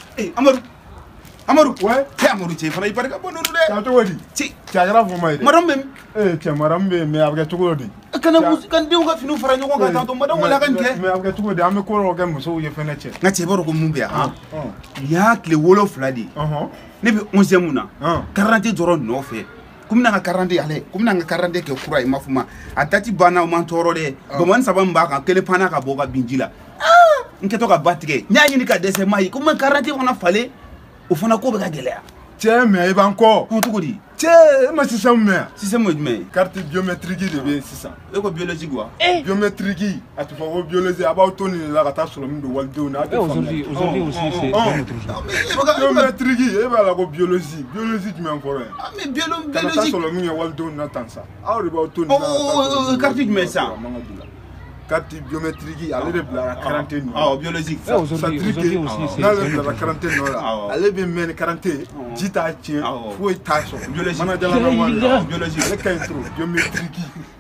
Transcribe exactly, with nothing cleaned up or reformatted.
Eh, Amadou. Amadou. Ouais. Eh, Amadou, tu es fan, il paraît que bon, nous, T'as tout dit. Si. Tu as grave pour moi. Madame même. Eh, tu as madame mais avec tout dit. Quand vous quand vous avez fini faire nous quand tant madame wala kan ke. Mais avec tout dit, am ko ro gam so ye fenêtre. Na ce baro ko mun biya ha. Ya kle wolof la di. Ne be onzième na. quarante doro no fe. Comme na quarante ale, comme na quarante ke kura imafuma. Atati bana man toro de. Baman saban ba ka kele pana ka boga binjila. Ah, nketo ka batike. Nya nyini ka dese mai, comme quarante on a falé. O fana ko be ka gelea. Tiens, mais il va encore. On tout dit. Tiens, mais c'est ça, mais. Si c'est moi, mais. Carte biométrique de bien, c'est ça. Et quoi, biologie, quoi? Biométrique. À tout fois, biologie, à part Tony, la rata sur le monde de Waldo. Aujourd'hui, aujourd'hui aussi, c'est biométrique. Et voilà, la biologie. Biologie, tu m'as encore. Ah, mais biologie. La rata sur le monde de Waldo, on attend ça. Ah, on va Tony. Oh, carte du médecin. Carte biométrique, elle est de la quarantaine. Ah, biologique. Aujourd'hui aussi, c'est la quarantaine. Elle est bien, mais quarantaine. Jita tient, faut y tâcher. Biologique. Biologique. Biologique. Biométrique.